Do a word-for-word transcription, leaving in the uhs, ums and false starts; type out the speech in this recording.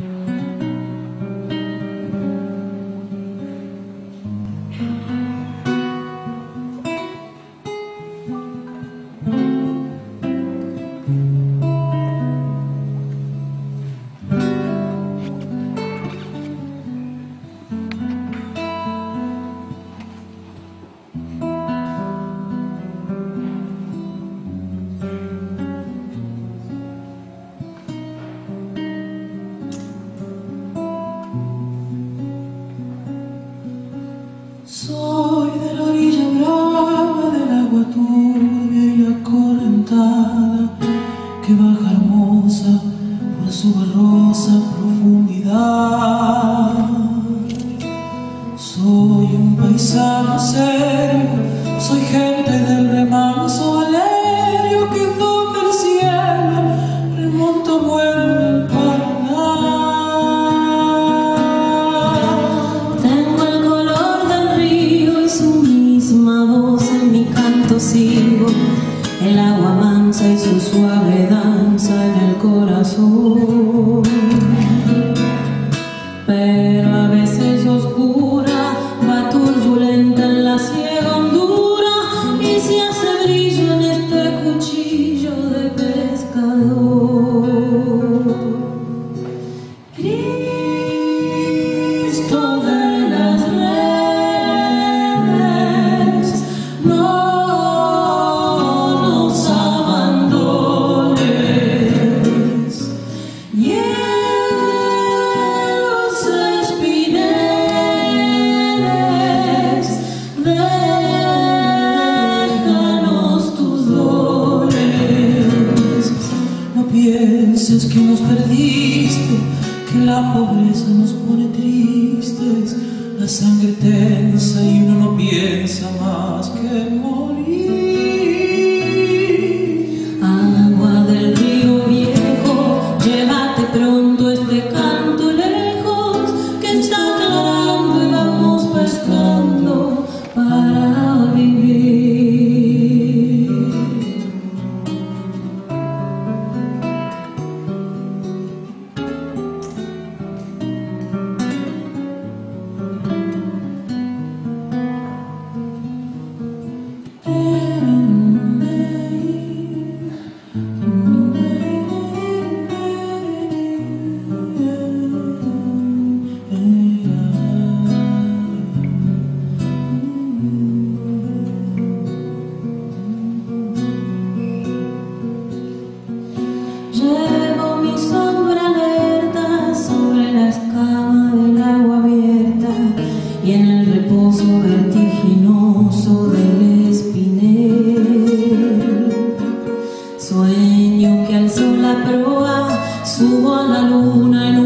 Soy de la orilla brava del agua turbia y acorrentada que baja hermosa por su barrosa profundidad. Soy un paisano serio, soy gente del remanso valerio que toca el cielo, remonta vuelve el Paraná. Tengo el color del río y su misma voz en mi canto sigo, el agua mansa y su suave danza en el corazón. Pero a veces oscura, va turbulenta en la ciega hondura y se hace brillo en este cuchillo de pescador. Cristo de las redes, no nos abandones. Hielos espineles, déjanos tus dones. No pienses que nos perdiste, que la pobreza nos pone tristes, la sangre tensa y uno no piensa más que morir. Agua del río viejo, llévate pronto este canto lejos, que está aclarando y vamos pescando para vivir. Llevo mi sombra alerta sobre la escama del agua abierta y en el reposo vertiginoso del espinel. Sueño que al sol la proa, subo a la luna en